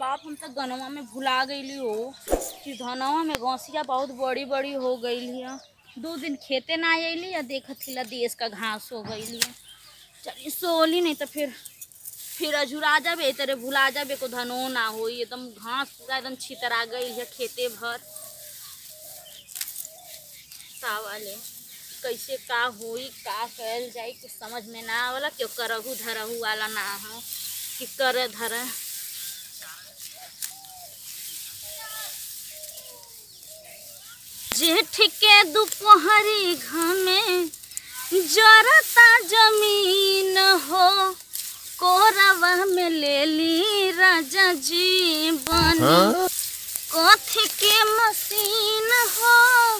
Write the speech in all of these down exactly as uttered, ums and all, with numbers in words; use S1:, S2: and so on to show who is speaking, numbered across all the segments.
S1: बाप हम तो गनवा में भुला गईली हो कि धनवा में घसिया बहुत बड़ी बड़ी हो गई है। दो दिन खेते ना अली या देखत थिला देश का घास हो गई है। चलिए सोली नहीं तो फिर फिर अझुरा जाबे तेरे भुला जाबे को धनो ना हो। एकदम घास पूरा एकदम छितरा गई है खेते भर। का वाले कैसे का होई का कल जाई कुछ समझ में ना आवला। क्यों करहु धरहु वाला ना हो कि कर धर। जेठ के दोपहरी घामे जरता जमीन हो। कोरवा में ले ली राजा जी बनी कथी के मशीन हो।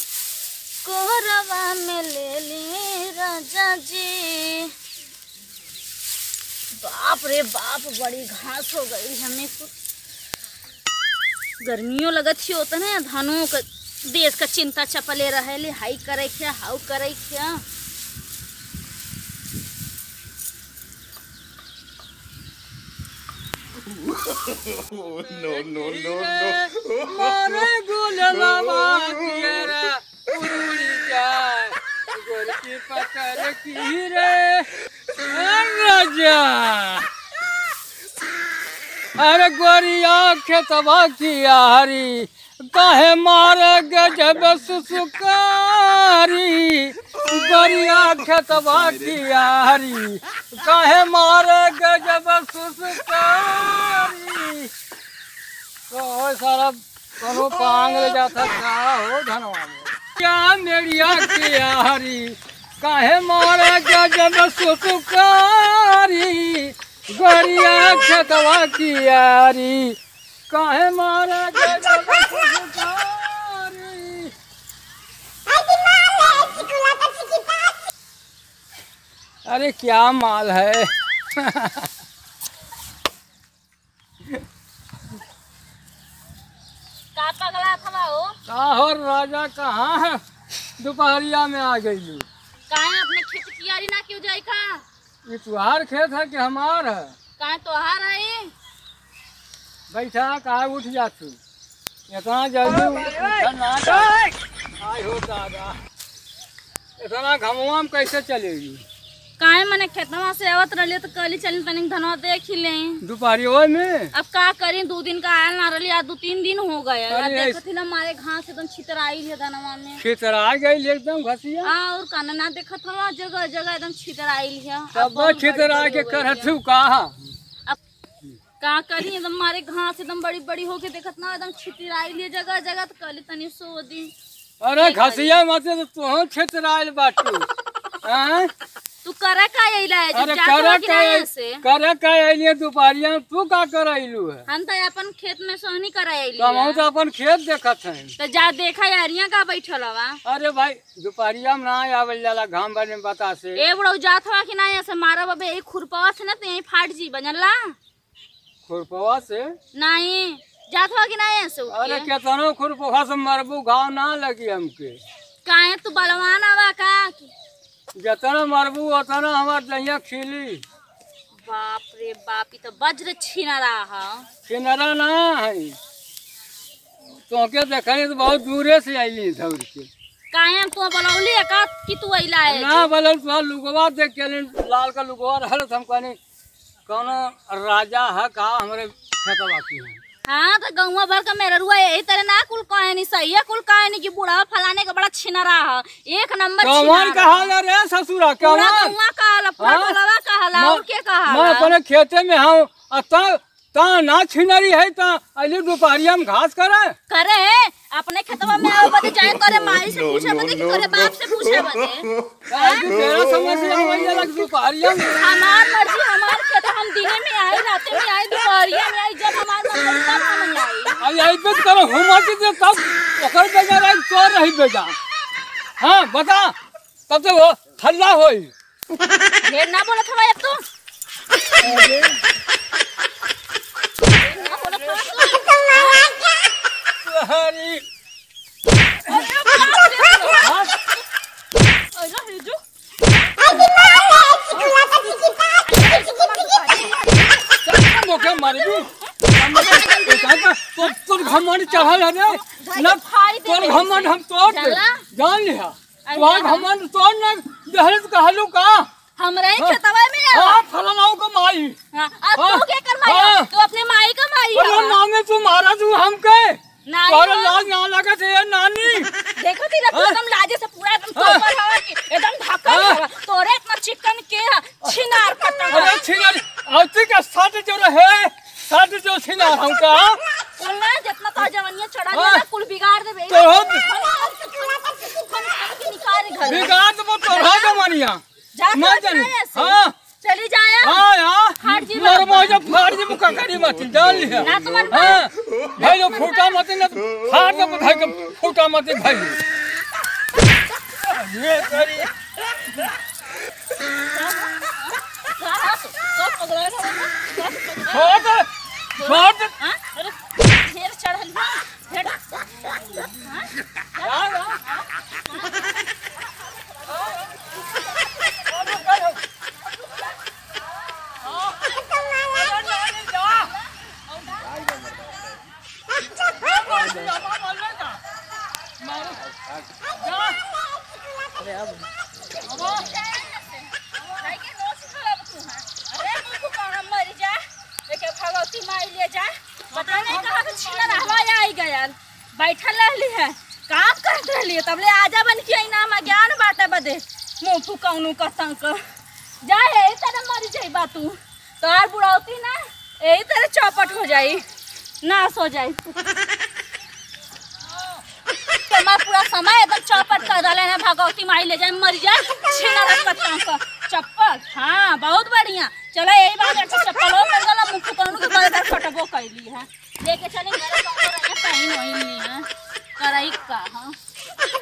S1: कोरवा में ले ली राजा जी। बाप रे बाप बड़ी घास हो गई हमें कुछ। गर्मियों लगत ही होता ना धानों का देश का चिंता चपले रहे हाई करे क्या हाउ करे क्या।
S2: नो नो नो नो मारे गुलवा तेरा उड़ी जाए गोर की पकड़ की रे राजा। अरे गोरिया खेतवा की यारी काहे मारे गजब सुसुकारी। गोरिया खेतवा की यारी काहे मारे गजब सुसुकारी। तो सारा कनो पांग ले जाता क्या हो धनवा में। क्या मेरिया की यारी काहे मारे गजब सुसुकारी। गोरिया खेतवा की यारी काहे मारा गजब सुसुकारी। अरे क्या माल है।
S1: का पगला था हो
S2: का हो राजा कहाँ है दोपहरिया में आ गई।
S1: काहे अपने खेत की यारी ना क्यों जाई का।
S2: ये तुम्हार खेत है कि हमार है।
S1: काहे तोहार है।
S2: बैठा कहा उठ जा तू इतना जल्दी ना आई हो दादा। इतना घमवा में कैसे चलेगी।
S1: काहे मने खेतवा से आवत रहले तो कली चली तनिक धनवा देख ही ले।
S2: दोपहरिया में
S1: अब का करी दो दिन का आयल ना रहली आज दो तीन दिन हो गए। देखत ही ना मारे घास एकदम छितराई है धनवा में।
S2: छितरा गई एकदम घसिया।
S1: हां और काना ना देखत हवा जगह जगह एकदम छितराई है।
S2: सब छितरा के करथु कहा
S1: का करी एकदम मारे घास एकदम बड़ी बड़ी होके देखत ना एकदम छितराई लिए जगह जगह तो कली तनी सो दिन।
S2: अरे घसिया मत तो तू छितराइल बाटू। हां
S1: तू करे का आइला है
S2: अरे करे का करे का आइले दोपहरिया तू का करैलू है।
S1: हम तो अपन खेत में सोहनी करे आइली
S2: तो हम तो अपन खेत देखत हैं।
S1: तो जा देखा यारियां का बैठल हवा।
S2: अरे भाई दोपहरिया में ना आवल जाला घाम बने बता से।
S1: ए बड़ो जात हवा कि ना ऐसे मारा बाबे एक खुरपवा से ना तो यही फाट जी बनला।
S2: खुरपवा से
S1: नहीं जात हवा कि ना ऐसे।
S2: अरे केतनो खुरपवा से मरबू घाव ना लगी हमके।
S1: काहे तू बलवान हवा का।
S2: जितना मरबू उतना हमार दहिया खिली।
S1: बाप रे बाप तो वज्र छीना रहा।
S2: किनारा ना है तो के देखली तो बहुत दूरे से आईली दौड़ के।
S1: काहे तू बलौली है का कि तू आइला है।
S2: ना बलल तो लुगवा देख के लाल का लुगवा रहल हम कहनी कोनो राजा है का हमरे खेतवा की है।
S1: हाँ तो गौवा भर का मेरा रुआ यही तरह ना कुल कहे नहीं सही है कुल कहे नहीं कि बूढ़ा फलाने का बड़ा छिनरा है एक नंबर
S2: कौन कहाला रे ससुरा कौन
S1: गौवा कहाला फलवा कहाला और के कहाला।
S2: मैं अपने खेते में हूं अता ता ना छिनरी है ता अली दोपहरिया में घास करे
S1: करे अपने खेतवा में आओ बदे जाए करे माई से पूछे बदे कि करे बाप से पूछे बदे।
S2: काहे तेरा समस्या होइए लग दोपहरिया में।
S1: हमार मर्जी हमार खेत हम दिने में आई रात में आई दोपहरिया में आई जब हमार मन तब हम आई।
S2: आई आई पे करो हुमती दे तब ओकर बगैर आई तो रही बेजा। हां बता तब तो वो हल्ला होई।
S1: ढेर ना बोलत हवा अब तू।
S2: हरी मोके मारी घमंड चढ़ल है रे न
S1: फाड़ दे
S2: तोर घमंड हम तोड़ दे
S1: चला।
S2: जान लिया तोर घमंड तोड़ न दहलत कहलू का
S1: हमरा ही खेतवा में है
S2: हां फलनाऊ को माई
S1: हां अब
S2: हाँ,
S1: तू क्या कर माई
S2: हाँ।
S1: तू अपने माई का माई
S2: अरे
S1: है
S2: मामे तू मारा तू हमके
S1: नहीं
S2: तोर
S1: हो।
S2: लाज ना लगत है नानी
S1: देखो तेरा तू एकदम लाजे से पूरा एकदम
S2: हाँ।
S1: तोपर हवा की एकदम ढकल
S2: हाँ।
S1: हवा तोरे इतना चिकन के छिनार पटक
S2: अरे छिनार औती का साथ जो रहे साथ जो छिनार हमका
S1: ना जितना तो जवानिया चढ़ा
S2: हाँ।
S1: ना कुल बिगाड़ दे
S2: तो हम
S1: निकाल घर
S2: बिगाड़ तो तोरा जमानिया
S1: जा
S2: मैं जानी हां
S1: चली जाया
S2: हां यार
S1: फाड़ जी
S2: मोर मोजा फाड़ जी मुका करी मत जान लिया
S1: ना तुम्हारे
S2: हां भाई लो फूटा मत न फाड़ के भाई के फूटा मत भाई ये करी छोड़ दे छोड़ दे
S1: हां अरे ढेर चढ़ल ढेर
S2: हां हां
S1: बैठल रहली है काम करत रहली है तबले आजा बन के इनाम ज्ञान बाटे बदे मुंह फुकौनु कसंक जा यही तरह मर जाइबा तू तोहार बुढ़ौती ना यही तरह चौपट हो जाई नाश हो जाई तुम्हारा पूरा समय एकदम चौपट कर डाले ना भगवती माई ले जाए मर जाए छीना रखता का चप्पल हाँ बहुत बढ़िया चलो यही बात है चप्पलों मिल गया मुंह फुकौनु के बड़े फटबो कैली है लेके चले मेरे कहीं नहीं है कराई का हाँ